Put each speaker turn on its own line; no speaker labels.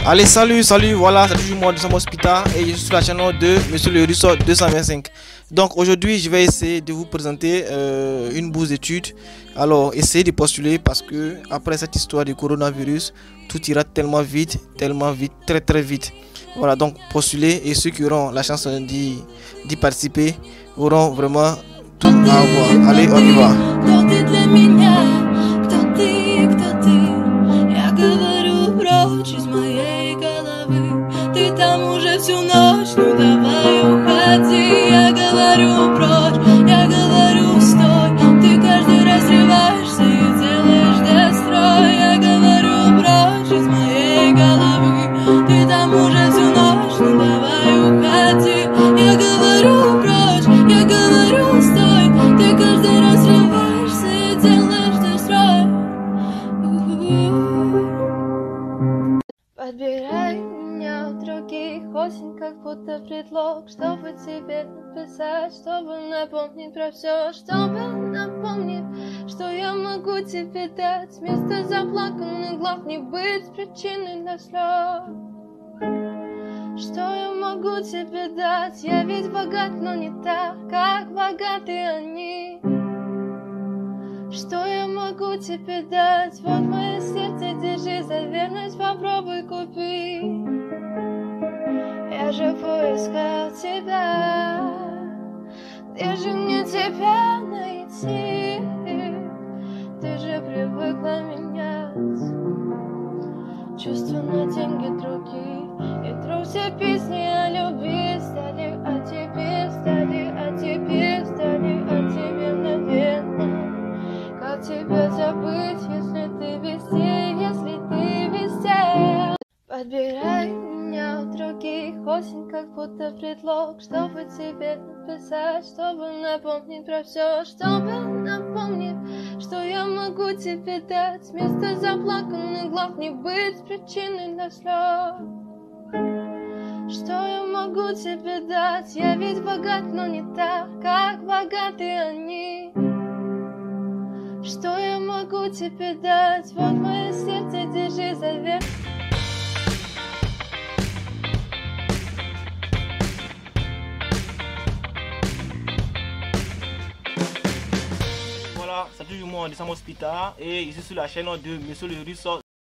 Allez, salut, voilà, c'est toujours moi de Sam Hospital et je suis sur la chaîne de Monsieur le Russo 225. Donc aujourd'hui, je vais essayer de vous présenter une bourse d'études. Alors, essayez de postuler parce que après cette histoire du coronavirus, tout ira tellement vite, très vite. Voilà, donc postulez et ceux qui auront la chance d'y participer auront vraiment tout à avoir. Allez, on y va.
Всю ночь, ну давай уходи. Я говорю прочь, я говорю стой. Ты каждый раз срываешься и делаешь дестрой. Я говорю прочь из моей головы. Ты там уже всю ночь, ну давай уходи. Я говорю прочь, я говорю стой. Ты каждый раз срываешься и делаешь дестрой. Подбирай меня у других, осень как будто предлог, чтобы тебе написать, чтобы напомнить про все, чтобы напомнить, что я могу тебе дать. Вместо заплаканных глав не быть причиной для слез. Что я могу тебе дать? Я ведь богат, но не так, как богаты они. Что я могу тебе дать? Вот мое сердце, держи за верность, попробуй купи. Я же поискал тебя, где же мне тебя найти? Ты же привыкла менять чувства на деньги другие. И вдруг все песни о любви стали о тебе, о тебе, наверное. Как тебя забыть, если ты везде? Подбирай меня у других, осень как будто предлог, чтобы тебе написать, чтобы напомнить про все, чтобы напомнить, что я могу тебе дать. Вместо заплаканных глав не быть причиной для слез. Что я могу тебе дать? Я ведь богат, но не так, как богаты они. Что я могу тебе дать? Вот мое сердце, держи за верность.
Voilà, c'est toujours moi de Sam Hospital et je suis sur la chaîne de Monsieur le Russo